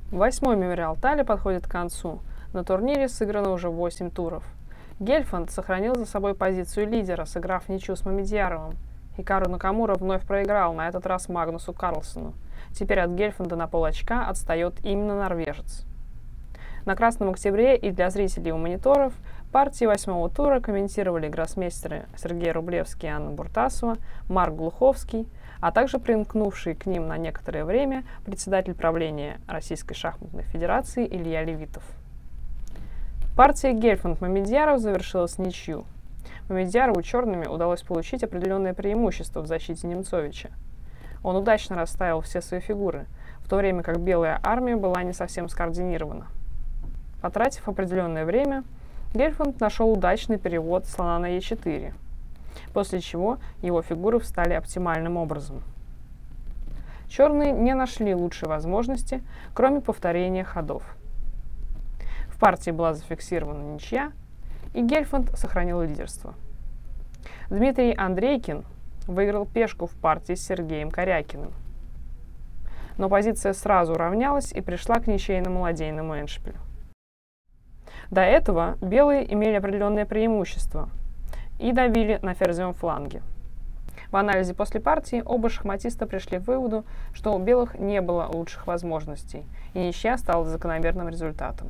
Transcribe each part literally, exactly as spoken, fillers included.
Восьмой мемориал Тали подходит к концу. На турнире сыграно уже восемь туров. Гельфанд сохранил за собой позицию лидера, сыграв ничью с Мамедьяровым. Хикару Накамура вновь проиграл, на этот раз Магнусу Карлсену. Теперь от Гельфанда на полочка отстает именно норвежец. На Красном Октябре и для зрителей у мониторов партии восьмого тура комментировали гроссмейстеры Сергей Рублевский и Анна Буртасова, Марк Глуховский, а также примкнувший к ним на некоторое время председатель правления Российской шахматной федерации Илья Левитов. Партия Гельфанд-Мамедьяров завершилась ничью. Мамедьярову черными удалось получить определенное преимущество в защите Немцовича. Он удачно расставил все свои фигуры, в то время как белая армия была не совсем скоординирована. Потратив определенное время, Гельфанд нашел удачный перевод слона на е четыре, после чего его фигуры встали оптимальным образом. Черные не нашли лучшей возможности, кроме повторения ходов. В партии была зафиксирована ничья, и Гельфанд сохранил лидерство. Дмитрий Андрейкин выиграл пешку в партии с Сергеем Корякиным. Но позиция сразу уравнялась и пришла к ничейному ладейному эндшпилю. До этого белые имели определенное преимущество и давили на ферзевом фланге. В анализе после партии оба шахматиста пришли к выводу, что у белых не было лучших возможностей, и ничья стала закономерным результатом.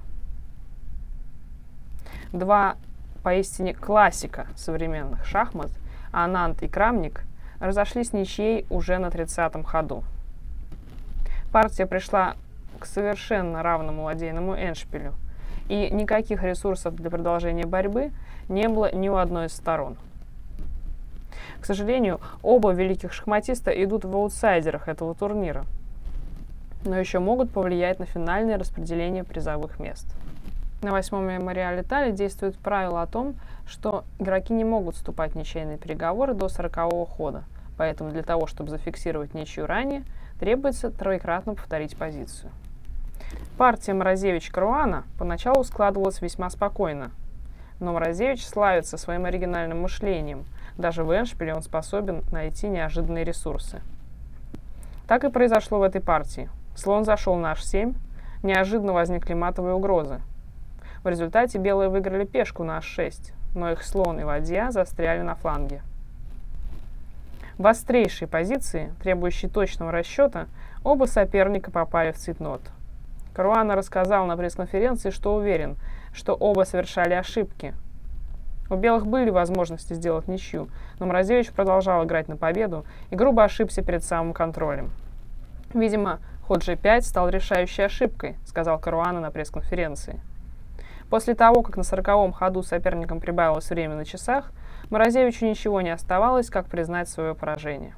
Два поистине классика современных шахмат, Ананд и Крамник, разошлись ничьей уже на тридцатом ходу. Партия пришла к совершенно равному ладейному эндшпилю, и никаких ресурсов для продолжения борьбы не было ни у одной из сторон. К сожалению, оба великих шахматиста идут в аутсайдерах этого турнира, но еще могут повлиять на финальное распределение призовых мест. На восьмом мемориале Тали действует правило о том, что игроки не могут вступать в ничейные переговоры до сорокового хода, поэтому для того, чтобы зафиксировать ничью ранее, требуется троекратно повторить позицию. Партия Морозевич-Каруана поначалу складывалась весьма спокойно, но Морозевич славится своим оригинальным мышлением, даже в эндшпиле он способен найти неожиданные ресурсы. Так и произошло в этой партии. Слон зашел на аш семь, неожиданно возникли матовые угрозы. В результате белые выиграли пешку на аш шесть, но их слон и ладья застряли на фланге. В острейшей позиции, требующей точного расчета, оба соперника попали в цейтнот. Каруана рассказал на пресс-конференции, что уверен, что оба совершали ошибки. У белых были возможности сделать ничью, но Морозевич продолжал играть на победу и грубо ошибся перед самым контролем. «Видимо, ход же пять стал решающей ошибкой», — сказал Каруана на пресс-конференции. После того, как на сороковом ходу соперникам прибавилось время на часах, Морозевичу ничего не оставалось, как признать свое поражение.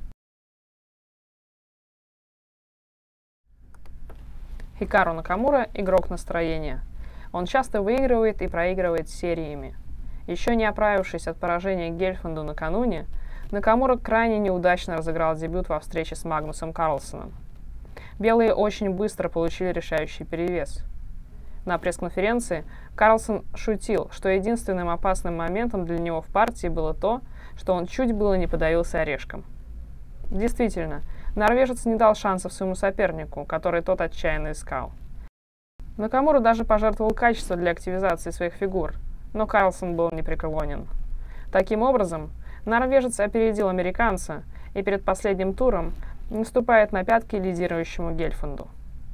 Хикару Накамура – игрок настроения. Он часто выигрывает и проигрывает сериями. Еще не оправившись от поражения Гельфанду накануне, Накамура крайне неудачно разыграл дебют во встрече с Магнусом Карлсеном. Белые очень быстро получили решающий перевес. На пресс-конференции Карлсен шутил, что единственным опасным моментом для него в партии было то, что он чуть было не подавился орешком. Действительно, норвежец не дал шансов своему сопернику, который тот отчаянно искал. Накамура даже пожертвовал качество для активизации своих фигур, но Карлсен был непреклонен. Таким образом, норвежец опередил американца и перед последним туром наступает на пятки лидирующему Гельфанду.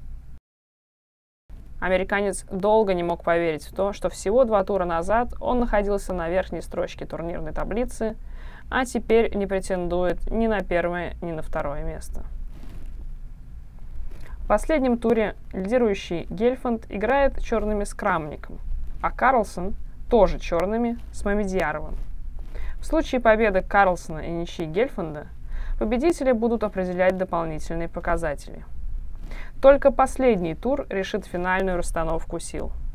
Американец долго не мог поверить в то, что всего два тура назад он находился на верхней строчке турнирной таблицы, а теперь не претендует ни на первое, ни на второе место. В последнем туре лидирующий Гельфанд играет черными с Крамником, а Карлсен тоже черными с Мамедьяровым. В случае победы Карлсена и ничьи Гельфанда победители будут определять дополнительные показатели. Только последний тур решит финальную расстановку сил.